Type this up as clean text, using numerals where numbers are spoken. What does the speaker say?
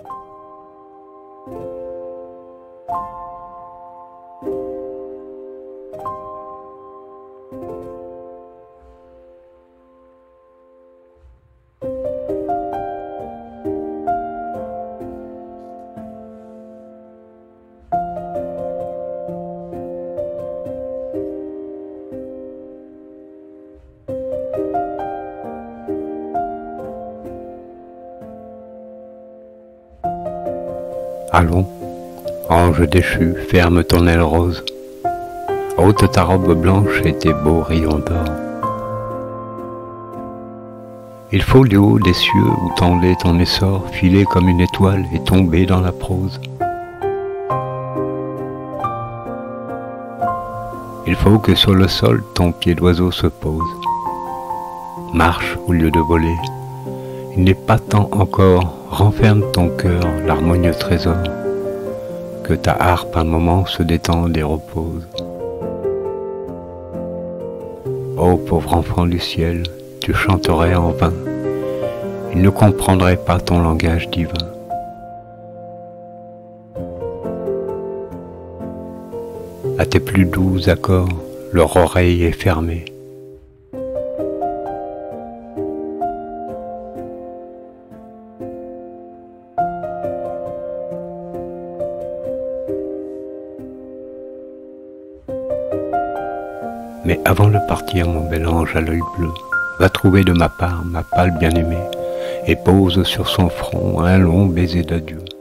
Allons, ange déchu, ferme ton aile rose, ôte ta robe blanche et tes beaux rayons d'or. Il faut du haut des cieux où tendait ton essor, filer comme une étoile et tomber dans la prose. Il faut que sur le sol ton pied d'oiseau se pose. Marche au lieu de voler. Il n'est pas temps encore, renferme ton cœur l'harmonieux trésor, que ta harpe un moment se détende et repose. Ô pauvre enfant du ciel, tu chanterais en vain, il ne comprendrait pas ton langage divin. À tes plus doux accords, leur oreille est fermée. Mais avant de partir, mon bel ange à l'œil bleu, va trouver de ma part ma pâle bien-aimée, et pose sur son front un long baiser d'adieu.